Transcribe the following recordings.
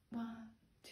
1, 2,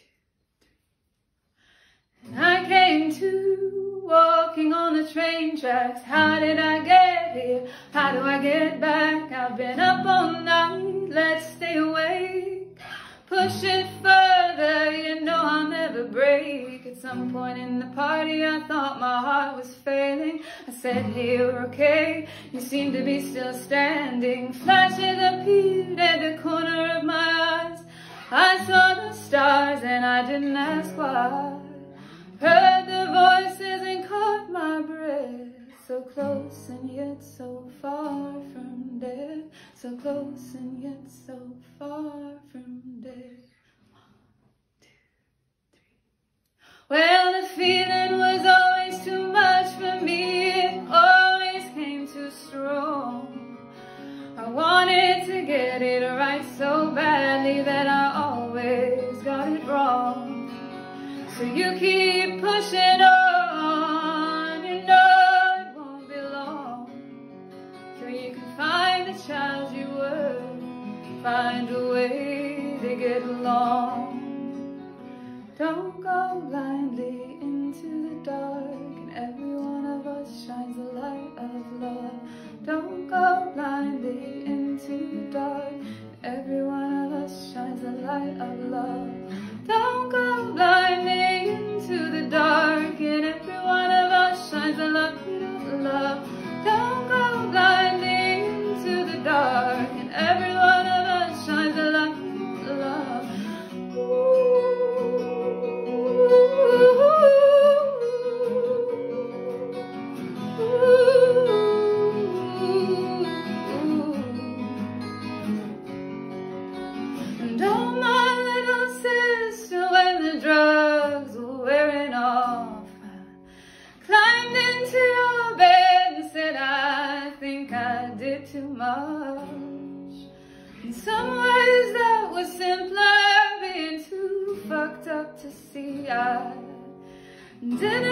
3. And I came to, walking on the train tracks. How did I get here? How do I get back? I've been up all night, let's stay awake. Push it further, you know I'll never break. At some point in the party I thought my heart was failing. I said, hey, you're okay, you seem to be still standing. Flashes appeared at the corner of my eyes. I saw the stars and I didn't ask why. Heard the voices and caught my breath. So close and yet so far from death. So close and yet so far from death. 1, 2, 3. Well, the feeling was always too much for me. It always came too strong. I wanted to get it right so badly that I always got it wrong. So you keep pushing on, you know it won't be long till you can find the child you were, find a way to get along. Don't go blindly into the dark, and every one of us shines the light of love. Don't go blindly into the dark, and every one of us shines the light of love. Don't go blindly into the dark, and every one of us shines the light of love. Don't go blindly into the dark, and every one of us shines the light of love. And oh, my little sister, when the drugs were wearing off, I climbed into your bed and said, I think I did too much. In some ways that was simpler, being too fucked up to see. I didn't